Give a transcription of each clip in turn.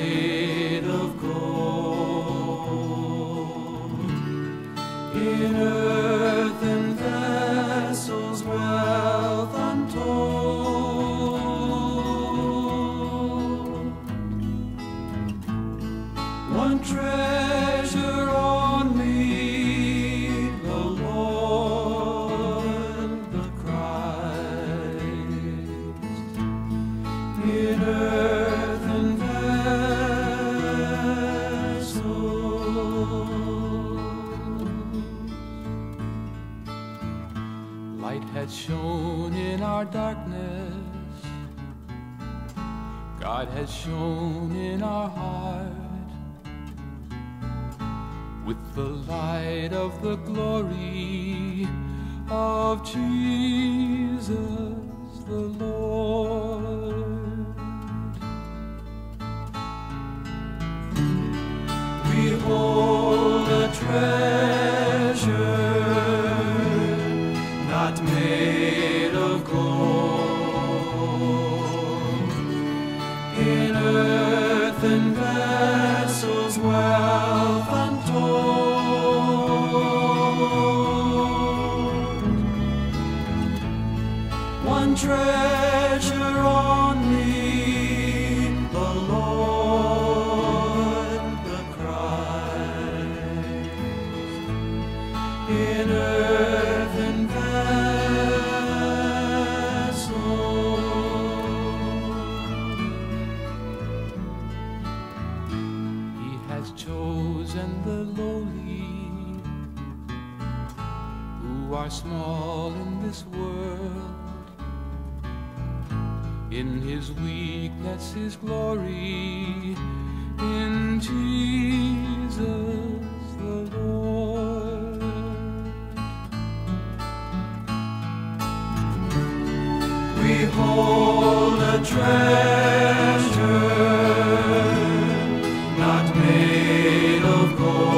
made of gold. In earthen vessels, wealth untold. One treasure only, the Lord, the Christ. In earthen vessels. Light had shone in our darkness. God has shone in our heart with the light of the glory of Jesus the Lord. We hold a treasure not made of gold. In earthen vessels, wealth untold. One treasure only, the Lord, the Christ. In earthen vessels. He has chosen the lowly, who are small in this world. In his weakness, his glory, in Jesus the Lord. We hold a treasure not made of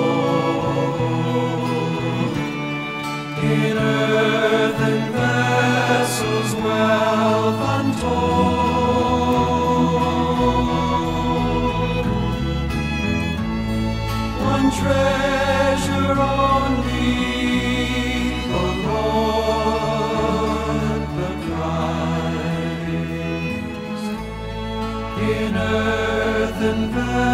gold. In earthen vessels, wealth untold. One treasure only, the Lord, the Christ. In earthen vessels.